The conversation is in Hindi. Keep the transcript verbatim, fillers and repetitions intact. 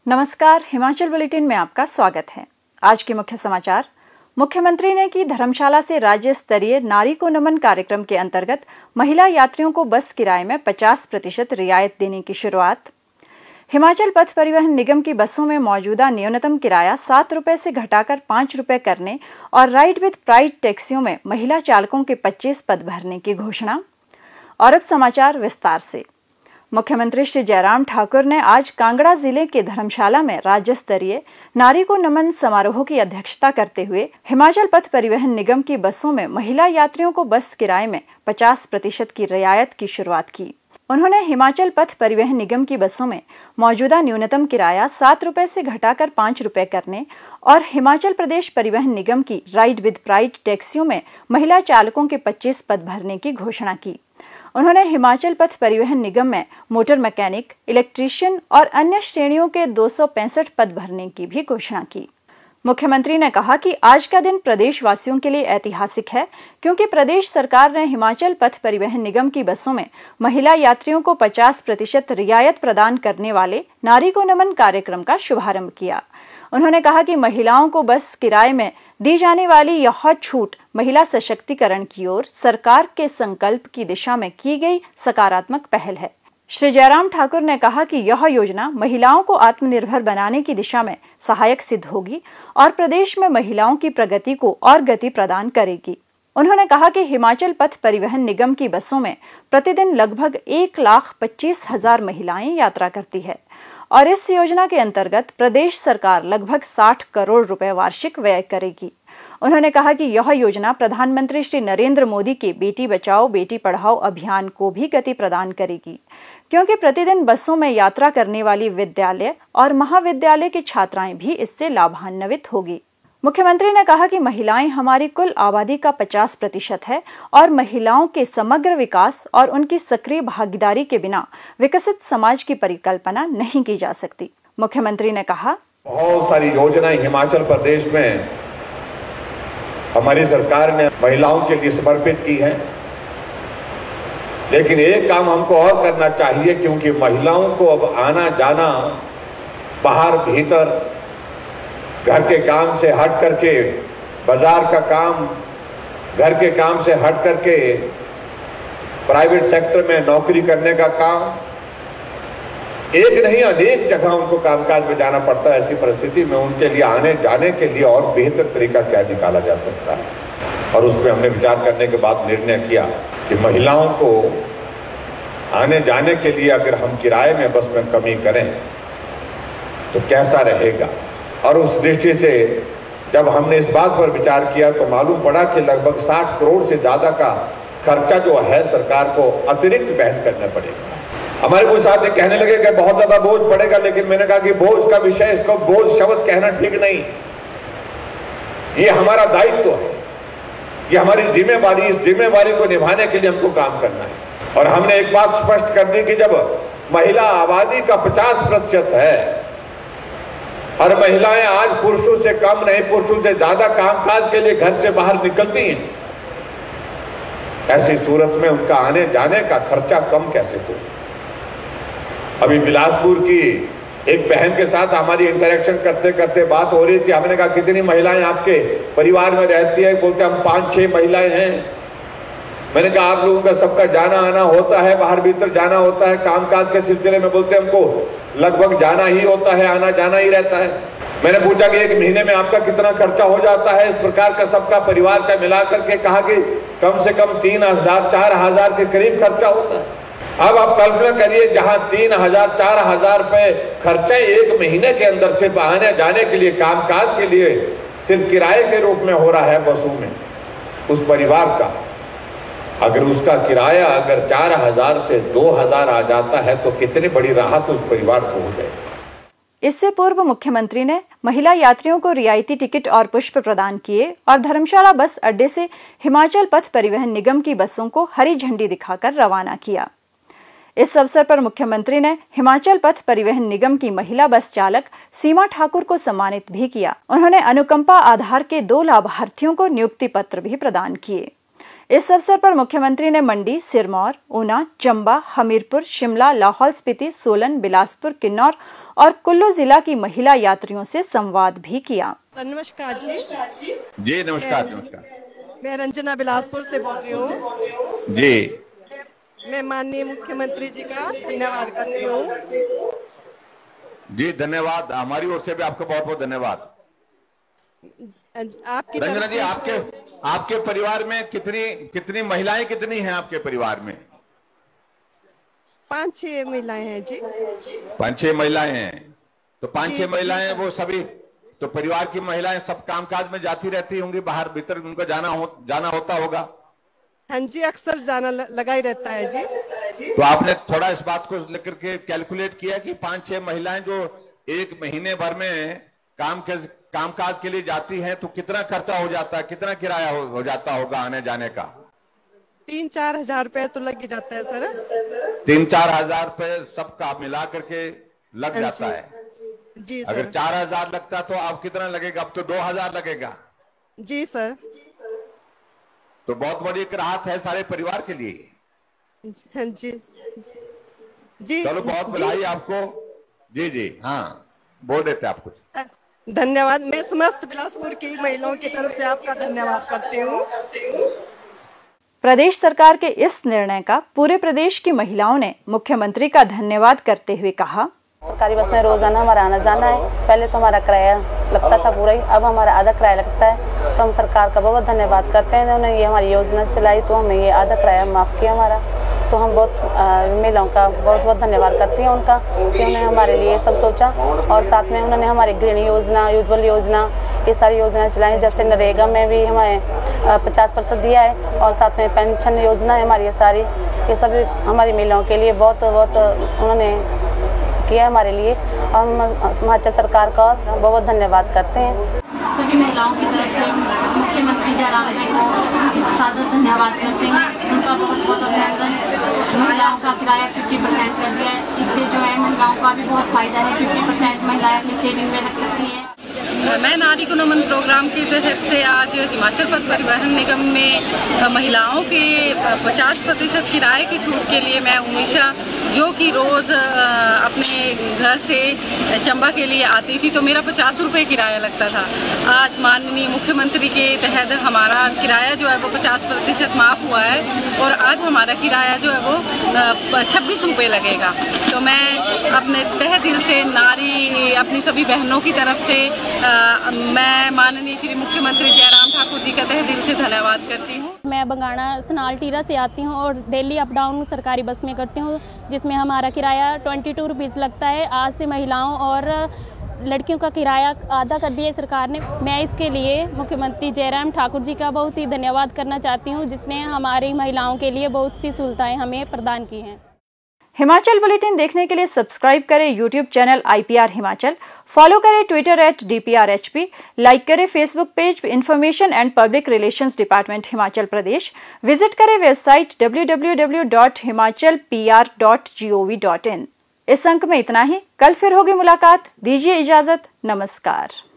नमस्कार, हिमाचल बुलेटिन में आपका स्वागत है। आज के मुख्य समाचार। मुख्यमंत्री ने की धर्मशाला से राज्य स्तरीय नारी को नमन कार्यक्रम के अंतर्गत महिला यात्रियों को बस किराए में पचास प्रतिशत रियायत देने की शुरुआत। हिमाचल पथ परिवहन निगम की बसों में मौजूदा न्यूनतम किराया सात रुपए से घटाकर पांच रुपए करने और राइड विद प्राइड टैक्सियों में महिला चालकों के पच्चीस पद भरने की घोषणा। और अब समाचार विस्तार से। मुख्यमंत्री श्री जयराम ठाकुर ने आज कांगड़ा जिले के धर्मशाला में राज्य स्तरीय नारी को नमन समारोह की अध्यक्षता करते हुए हिमाचल पथ परिवहन निगम की बसों में महिला यात्रियों को बस किराए में पचास प्रतिशत की रियायत की शुरुआत की। उन्होंने हिमाचल पथ परिवहन निगम की बसों में मौजूदा न्यूनतम किराया सात रुपए से घटाकर पांच रुपए करने और हिमाचल प्रदेश परिवहन निगम की राइड विद प्राइड टैक्सियों में महिला चालकों के पच्चीस पद भरने की घोषणा की। उन्होंने हिमाचल पथ परिवहन निगम में मोटर मैकेनिक, इलेक्ट्रीशियन और अन्य श्रेणियों के दो सौ पैंसठ पद भरने की भी घोषणा की। मुख्यमंत्री ने कहा कि आज का दिन प्रदेशवासियों के लिए ऐतिहासिक है, क्योंकि प्रदेश सरकार ने हिमाचल पथ परिवहन निगम की बसों में महिला यात्रियों को पचास प्रतिशत रियायत प्रदान करने वाले नारी को नमन कार्यक्रम का शुभारंभ किया। उन्होंने कहा कि महिलाओं को बस किराए में दी जाने वाली यह छूट महिला सशक्तिकरण की ओर सरकार के संकल्प की दिशा में की गई सकारात्मक पहल है। श्री जयराम ठाकुर ने कहा कि यह योजना महिलाओं को आत्मनिर्भर बनाने की दिशा में सहायक सिद्ध होगी और प्रदेश में महिलाओं की प्रगति को और गति प्रदान करेगी। उन्होंने कहा कि हिमाचल पथ परिवहन निगम की बसों में प्रतिदिन लगभग एक लाख पच्चीस हजार महिलाएं यात्रा करती है और इस योजना के अंतर्गत प्रदेश सरकार लगभग साठ करोड़ रुपए वार्षिक व्यय करेगी। उन्होंने कहा कि यह योजना प्रधानमंत्री श्री नरेंद्र मोदी के बेटी बचाओ बेटी पढ़ाओ अभियान को भी गति प्रदान करेगी, क्योंकि प्रतिदिन बसों में यात्रा करने वाली विद्यालय और महाविद्यालय की छात्राएं भी इससे लाभान्वित होगी। मुख्यमंत्री ने कहा कि महिलाएं हमारी कुल आबादी का पचास प्रतिशत है और महिलाओं के समग्र विकास और उनकी सक्रिय भागीदारी के बिना विकसित समाज की परिकल्पना नहीं की जा सकती। मुख्यमंत्री ने कहा, बहुत सारी योजनाएं हिमाचल प्रदेश में हमारी सरकार ने महिलाओं के लिए समर्पित की है, लेकिन एक काम हमको और करना चाहिए, क्योंकि महिलाओं को अब आना जाना बाहर भीतर घर के काम से हट करके, बाजार का काम घर के काम से हट करके प्राइवेट सेक्टर में नौकरी करने का काम, एक नहीं अनेक जगह उनको कामकाज में जाना पड़ता है। ऐसी परिस्थिति में उनके लिए आने जाने के लिए और बेहतर तरीका क्या निकाला जा सकता है, और उस पर हमने विचार करने के बाद निर्णय किया कि महिलाओं को आने जाने के लिए अगर हम किराए में बस में कमी करें तो कैसा रहेगा। और उस दृष्टि से जब हमने इस बात पर विचार किया तो मालूम पड़ा कि लगभग साठ करोड़ से ज्यादा का खर्चा जो है सरकार को अतिरिक्त वहन करना पड़ेगा। हमारे कुछ साथी कहने लगे कि बहुत ज्यादा बोझ पड़ेगा, लेकिन मैंने कहा कि बोझ का विषय, इसको बोझ शब्द कहना ठीक नहीं। ये हमारा दायित्व है, ये हमारी जिम्मेवारी, इस जिम्मेवारी को निभाने के लिए हमको काम करना है। और हमने एक बात स्पष्ट कर दी कि जब महिला आबादी का पचास प्रतिशत है और महिलाएं आज पुरुषों से कम नहीं, पुरुषों से ज्यादा कामकाज के लिए घर से बाहर निकलती हैं, ऐसी सूरत में उनका आने जाने का खर्चा कम कैसे हो। अभी बिलासपुर की एक बहन के साथ हमारी इंटरेक्शन करते करते बात हो रही थी। हमने कहा कितनी महिलाएं आपके परिवार में रहती है? बोलते हम पांच छह महिलाएं हैं। मैंने कहा आप लोगों का सबका जाना आना होता है, बाहर भीतर जाना होता है कामकाज के सिलसिले में? बोलते हमको लगभग जाना ही होता है, आना जाना ही रहता है। मैंने पूछा कि एक महीने में आपका कितना खर्चा हो जाता है? इस प्रकार का सबका परिवार का मिलाकर के कहा कि कम से कम तीन हजार चार हजार के करीब खर्चा होता है। अब आप कल्पना करिए, जहां तीन हजार चार हजार रुपए खर्चा एक महीने के अंदर सिर्फ आने जाने के लिए, कामकाज के लिए सिर्फ किराए के रूप में हो रहा है बसों में, उस परिवार का अगर उसका किराया अगर चार हजार से दो हजार आ जाता है तो कितनी बड़ी राहत उस परिवार को हो जाए। इससे पूर्व मुख्यमंत्री ने महिला यात्रियों को रियायती टिकट और पुष्प प्रदान किए और धर्मशाला बस अड्डे से हिमाचल पथ परिवहन निगम की बसों को हरी झंडी दिखाकर रवाना किया। इस अवसर पर मुख्यमंत्री ने हिमाचल पथ परिवहन निगम की महिला बस चालक सीमा ठाकुर को सम्मानित भी किया। उन्होंने अनुकंपा आधार के दो लाभार्थियों को नियुक्ति पत्र भी प्रदान किए। इस अवसर पर मुख्यमंत्री ने मंडी, सिरमौर, ऊना, चंबा, हमीरपुर, शिमला, लाहौल स्पीति, सोलन, बिलासपुर, किन्नौर और कुल्लू जिला की महिला यात्रियों से संवाद भी किया। नमस्कार जी। जी नमस्कार नमस्कार। मैं रंजना बिलासपुर से बोल रही हूँ जी। मैं माननीय मुख्यमंत्री जी का धन्यवाद करती हूँ। जी धन्यवाद, हमारी ओर से भी आपका बहुत बहुत धन्यवाद। आपकी रंजना जी, आपके आपके परिवार में कितनी कितनी महिलाएं कितनी हैं आपके परिवार में? पांच छह महिलाएं हैं जी। पांच छह महिलाएं हैं। तो पांच छह महिलाएं वो सभी तो परिवार की महिलाएं सब कामकाज में जाती रहती होंगी, बाहर भीतर उनको जाना हो जाना होता होगा? हाँ जी, अक्सर जाना लगा ही रहता है जी। तो आपने थोड़ा इस बात को लेकर के कैलकुलेट किया कि पांच छह महिलाएं जो एक महीने भर में काम के कामकाज के लिए जाती हैं तो कितना खर्चा हो जाता है, कितना किराया हो, हो जाता होगा आने जाने का? तीन चार हजार रुपए तो लग जाता है सर। तीन चार हजार रुपए सबका मिला करके लग जाता है जी सर। अगर चार हजार लगता तो अब कितना लगेगा? अब तो दो हजार लगेगा। जी सर। तो बहुत बड़ी एक राहत है सारे परिवार के लिए। हाँ जी जी। चलो बहुत बधाई आपको। जी जी हाँ, बोल देते आप कुछ। धन्यवाद। मैं समस्त बिलासपुर की महिलाओं की तरफ से आपका धन्यवाद करती हूँ। प्रदेश सरकार के इस निर्णय का पूरे प्रदेश की महिलाओं ने मुख्यमंत्री का धन्यवाद करते हुए कहा, सरकारी बस में रोजाना हमारा आना जाना है। पहले तो हमारा किराया लगता था पूरा ही, अब हमारा आधा किराया लगता है। तो हम सरकार का बहुत धन्यवाद करते हैं, उन्होंने ये हमारी योजना चलाई तो हमें ये आधा किराया माफ़ किया हमारा। तो हम बहुत महिलाओं का बहुत बहुत धन्यवाद करती हैं उनका कि उन्होंने हमारे लिए सब सोचा। और साथ में उन्होंने हमारी गृहिणी योजना, उज्ज्वल योजना, ये सारी योजनाएं चलाई। जैसे नरेगा में भी हमें पचास परसेंट दिया है और साथ में पेंशन योजना है हमारी। ये सारी ये सभी हमारी महिलाओं के लिए बहुत बहुत उन्होंने किया हमारे लिए। और हम हिमाचल सरकार का बहुत बहुत धन्यवाद करते हैं। सभी महिलाओं की तरफ से मुख्यमंत्री जयराम जी को सादर धन्यवाद करते हैं। उनका बहुत बहुत अभिनंदन। महिलाओं का किराया पचास परसेंट कर दिया है, इससे जो है महिलाओं का भी बहुत फायदा है। पचास परसेंट महिलाएं अपनी सेविंग में रख सकती हैं। मैं नारी को नमन प्रोग्राम के तहत से आज हिमाचल पथ परिवहन निगम में महिलाओं के पचास प्रतिशत किराए की छूट के लिए मैं उमेशा, जो कि रोज़ अपने घर से चंबा के लिए आती थी, तो मेरा पचास रुपये किराया लगता था। आज माननीय मुख्यमंत्री के तहत हमारा किराया जो है वो पचास प्रतिशत माफ़ हुआ है और आज हमारा किराया जो है वो छब्बीस रुपये लगेगा। तो मैं अपने तहे दिल से नारी अपनी सभी बहनों की तरफ से आ, मैं माननीय श्री मुख्यमंत्री जयराम ठाकुर जी का तहे दिल से धन्यवाद करती हूँ। मैं बंगाणा सनाल टीरा से आती हूँ और डेली अप डाउन सरकारी बस में करती हूँ, जिसमें हमारा किराया ट्वेंटी टू रुपीज़ लगता है। आज से महिलाओं और लड़कियों का किराया आधा कर दिया है सरकार ने। मैं इसके लिए मुख्यमंत्री जयराम ठाकुर जी का बहुत ही धन्यवाद करना चाहती हूँ, जिसने हमारी महिलाओं के लिए बहुत सी सुविधाएँ हमें प्रदान की हैं। हिमाचल बुलेटिन देखने के लिए सब्सक्राइब करें YouTube channel I P R Himachal, follow करें Twitter at D P R H P, like करें Facebook page information and public relations department Himachal Pradesh, visit करें website W W W dot Himachal P R dot G O V dot in. इस अंक में इतना ही, कल फिर होगी मुलाकात। दीजिए इजाजत, नमस्कार।